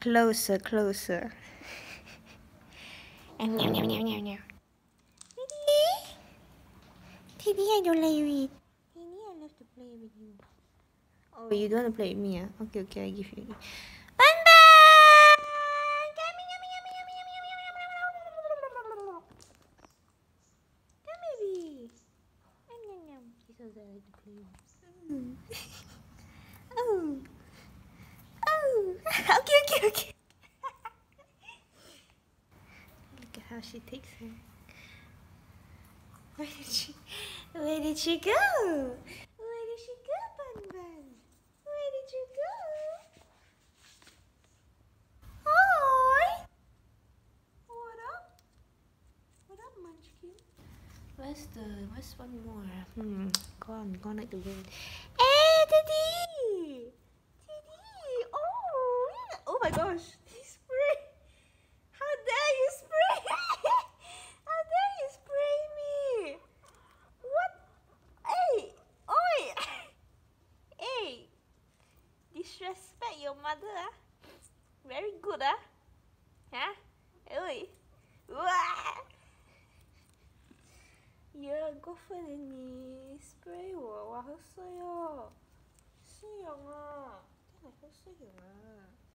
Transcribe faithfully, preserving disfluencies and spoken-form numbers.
Closer, closer. Meow, meow, meow, meow, meow. Teddy? Teddy, I don't like you. Teddy, I love to play with you. Oh, you don't want to play with me? Ah? Okay, okay, I give you. Bun Bun! Come here, come here, come here, come here, come here, come here. Come, baby. Yum, yum, yum. He's so sad to play with. Mm. Oh. Oh. Okay, okay, okay. Look at how she takes him. Where did she, where did she go? Where did she go, Bun Bun? Where did you go? Hi! What up? What up, Munchkin? Where's the, where's one more? Hmm, gone, gone like the wind. Hey, Teddy! Teddy! Oh, yeah. Oh my gosh, he sprayed! How dare you spray me! How dare you spray me! What? Hey! Oi! Hey! Disrespect your mother, ah? Very good, ah? Huh? Oi! Wah! 呀，過分嘅你 spray 我，哇好衰哦，衰樣啊，真係好衰樣啊！